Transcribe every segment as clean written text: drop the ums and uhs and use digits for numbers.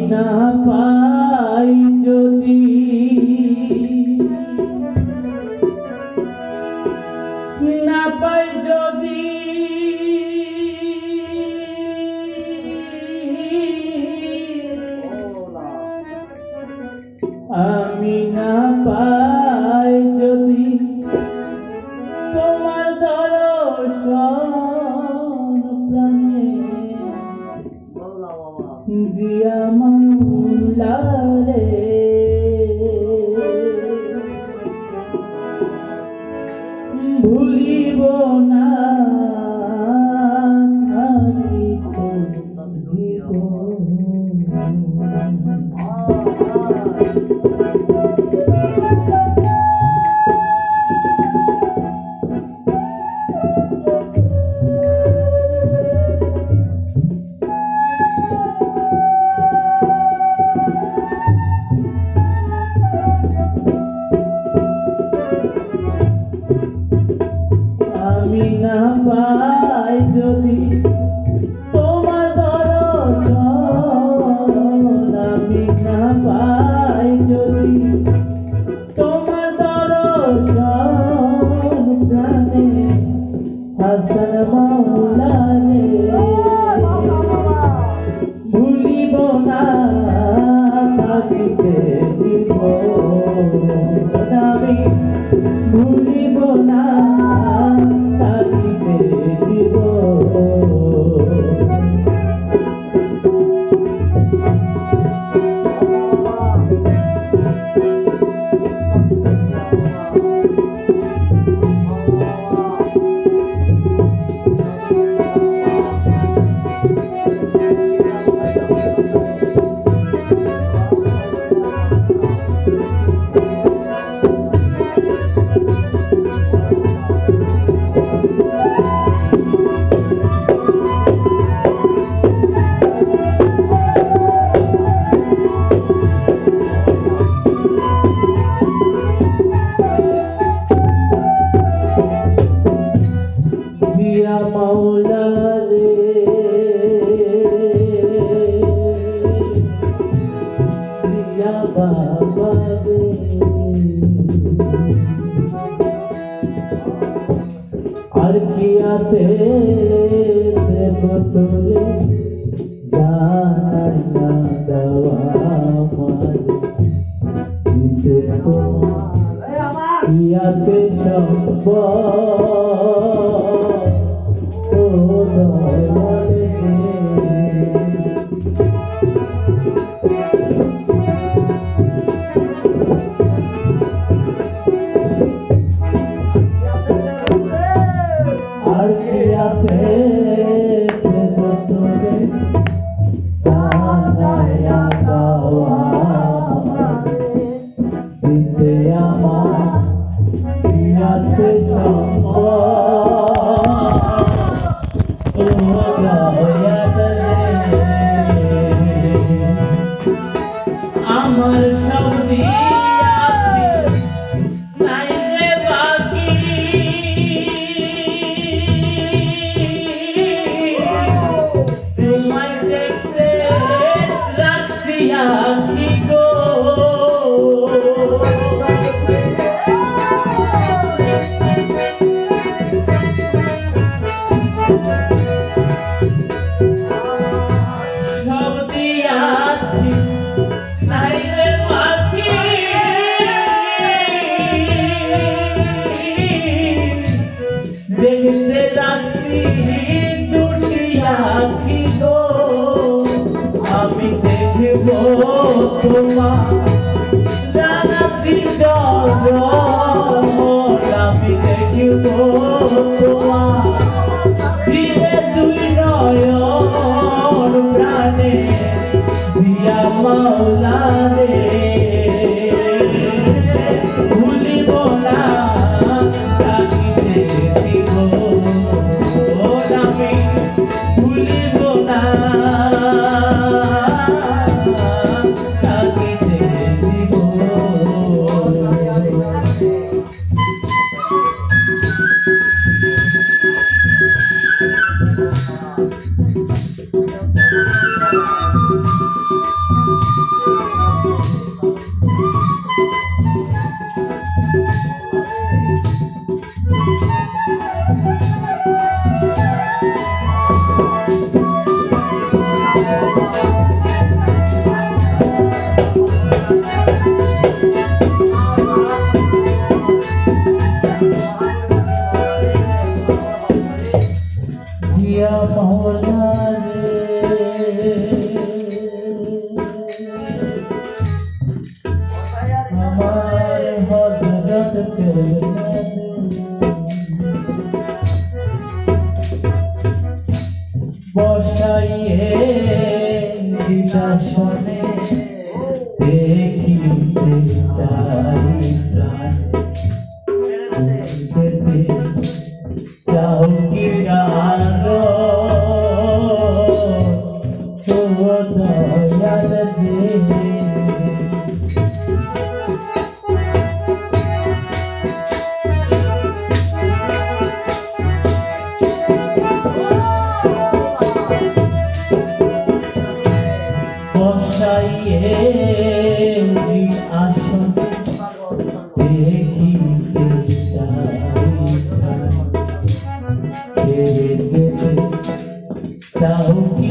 না পাই যদি না পাই যদি আমি না পাই যদি তোমার দর্শন প্রাণে জিয়া মাওলা রে ভুলিব না আমি না পাই যদি তোমার দর্শন আমি না পাই যদি তোমার দর্শন প্রাণে হাসান মাওলা রে ভুলিব না থাকিতে জীবন আমি ভুলিব না থাকিতে জীবন জিয়া মাওলা রে জিয়া বাবা রে আর কি আছে দেখো তোরে জানাই না দেওয়া আমার দিতে তোমার কি আছে আর কি আছে তোরে জানাইয়া দেওয়া দিতে আমার কি আছে আমার সব দিয়াছি নাই রে বাকি তোমায় দেখতে রাখছি আছি গো সব দিয়াছি নাই রে পাখি দেখতে যাচ্ছি দুটি আখি গো আমি দেখব তোমার জানাচ্ছি আমি দেখব তোমার ফিরে দুই নয়ন প্রাণে জিয়া মাওলা রে ভুলিব না থাকিতে জীবন আমি ভুলিব না থাকিতে জীবন দেখিতে চাই ছেড়ে যেতে চাও কি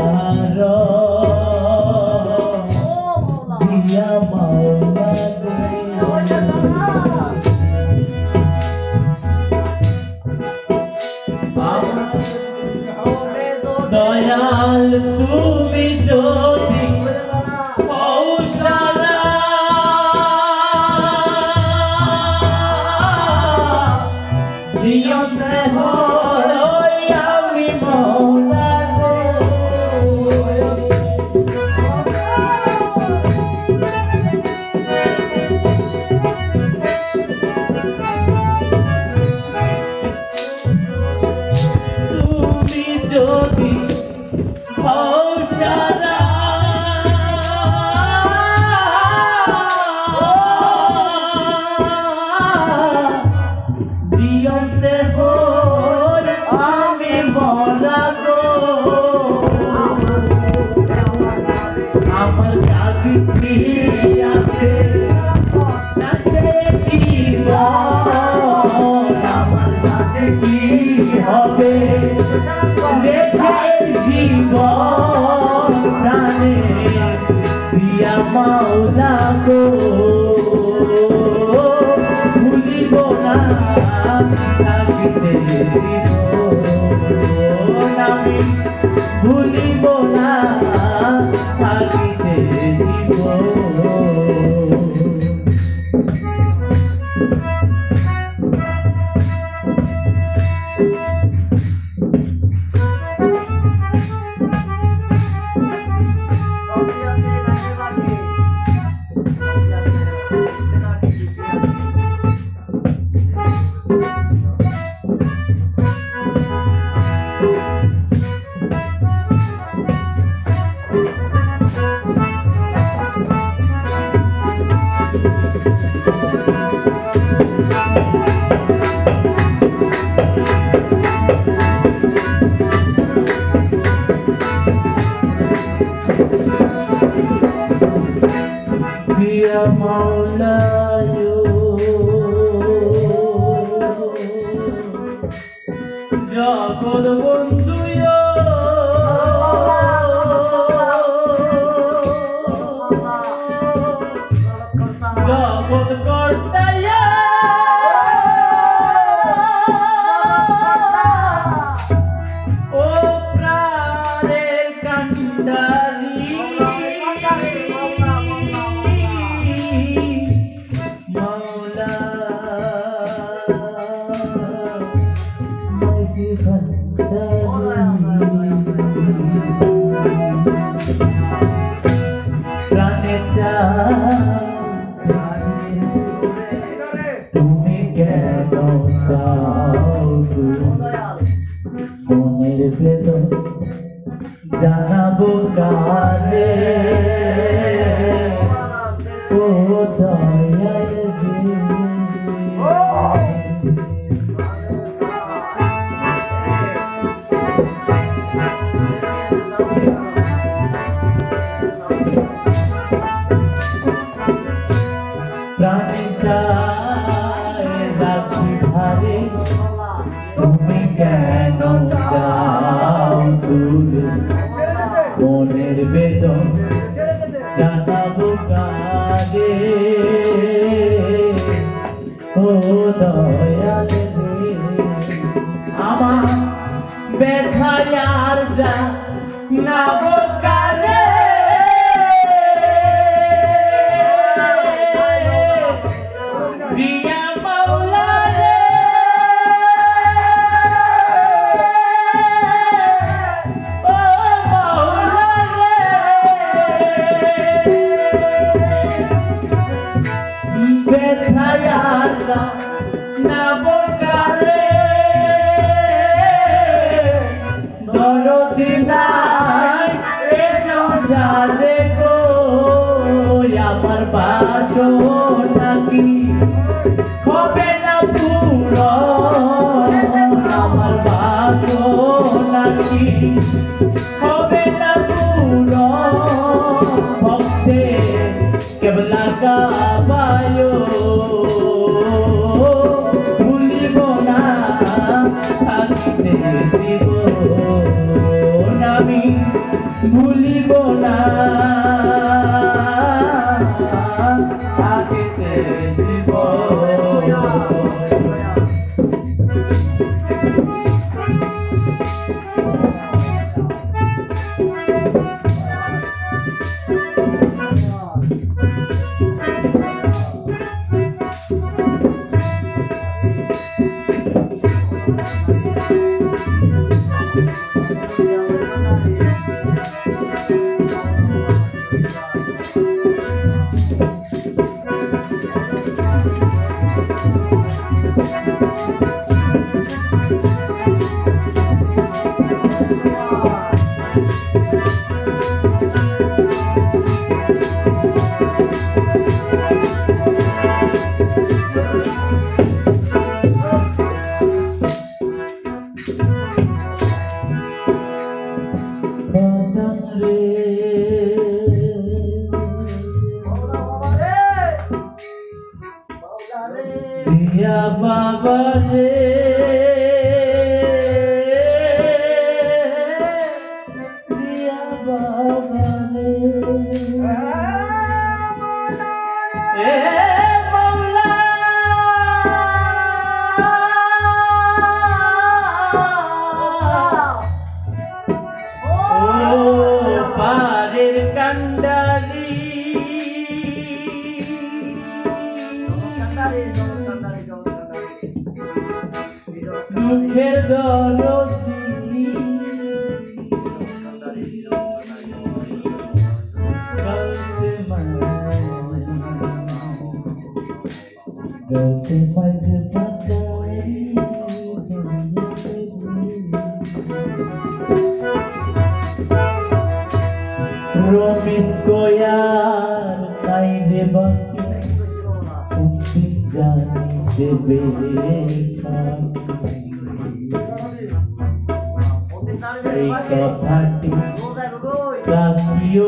কারণ দিয়া মাওলা দয়াল তুমি যদি কৌশলা জীবনে হই আমি মৌলা তুমি যদি কৌশলা জীবনে হই আমি মৌলা গো আমার কাছে কি আছে আমার কাছে কি হবে রেখে জীবন প্রাণে দিয়া মাওলা গো ভুলিব না থাকিতে জীবন আমি ভুলিব না থাকিতে জীবন Dear Maula, Jagod Bondhu Jagod Karta O Prare Kandari তুমি কেন মনের ভেতর জানাবো কারে ও দয়াল তুমি কেন যাও দূরে মনের বেদন জানাবো কারে ও দয়াল আমার ব্যথায় আর জানাবো কারে আমার বাসনা কি হবে না পূরণ আমার বাসনা কি হবে না পূরণ ভক্তে কেবলা গাবায়ো ভুলিব না থাকিতে দিব Dia Baba re Dia Baba re Maula Oh parir kandari দুঃখের দরদি গলতে পাইতে রমেশ কয়ার কাইদে বাকি জানিতে এই কথাটি রাখিও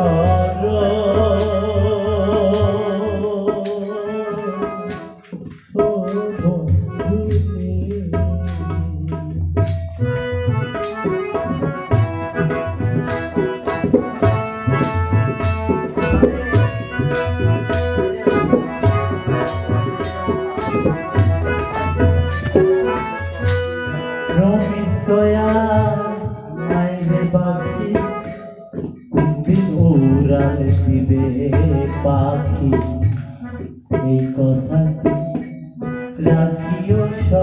পাখি এই কথাটি রাখিও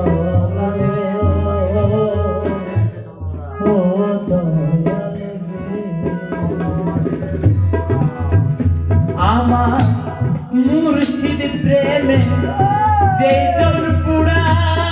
আমার মুর্শিদ প্রেমে যে পুরা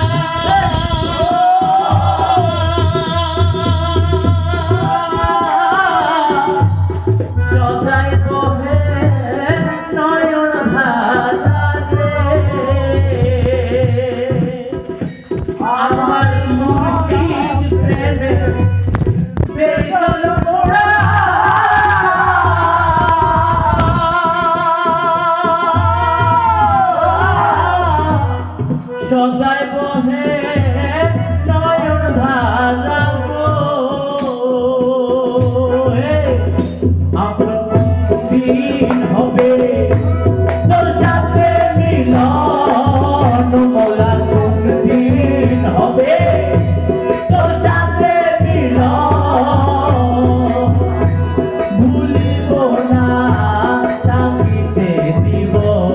সদাই বহে নয়ন ধারা দিন হবে তোর সাথে মিলন মোলা কোন দিন হবে তোর সাথে মিলন ভুলিব না থাকিতে দিব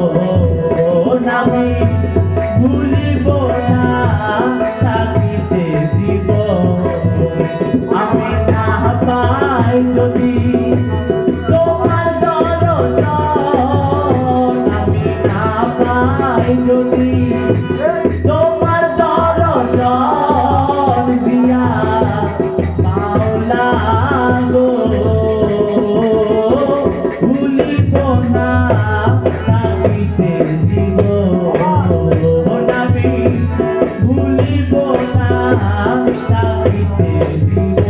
নামি ভুলিব না থাকিতে দিব আমি না পাই যদি তোমার দর্শন আমি না পাই যদি তোমার দর্শন দিয়া মাওলা গো ভুলিব না থাকিতে দিব ভুলিব না থাকিতে দিব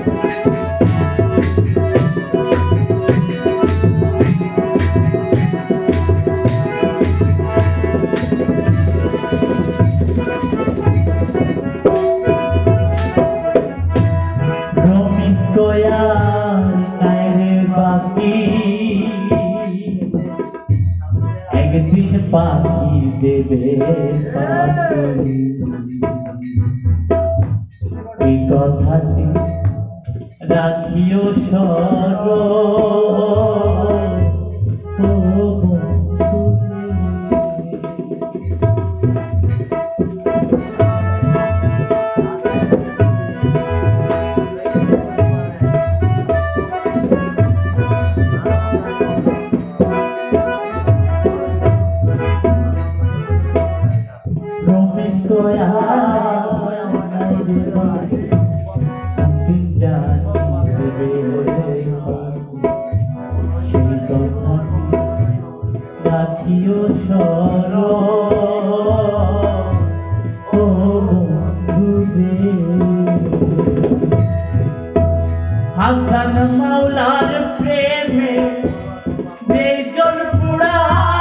একদিন পাখি দেবে এই কথাটি রাখিও হাসান মাওলার প্রেমে বেজন পুরা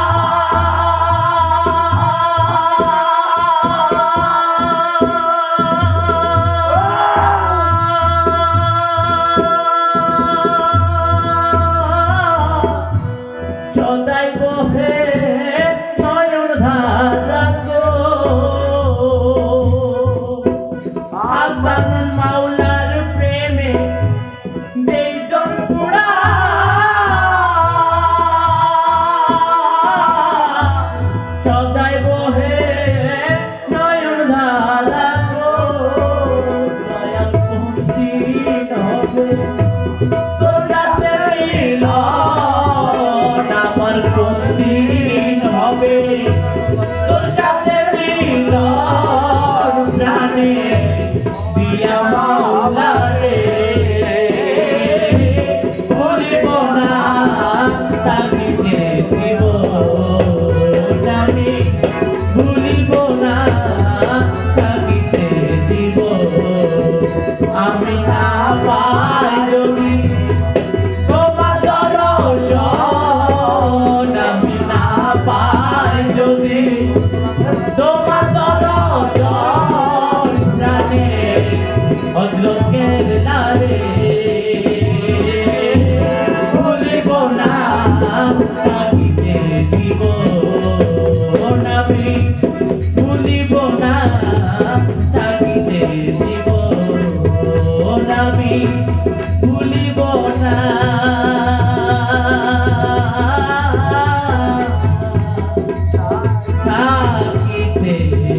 সদাই বহে নয়ন ধারা গো হাসান মাওলার প্রেমে বেজন পুরা সদাই বহে নয়ন ধারা গো দয়াল কুন্তি নবে তোর সাথে মিলন আমার কোনদিন হবে তোর সাথে মিলন প্রাণে দিয়া মাওলা রে ভুলিব না তাকিতে দিব জানি ভুলিব না তাকিতে দিব আমি না পাই যদি তোমার দর্শন আমি না পাই যদি তোমার দর্শন প্রাণে অলোকের দ্বারে ভুলিব না তাকিতে দিব আমি ভুলিব না তাকিতে দিব আমি ভুলিব না তাকিতে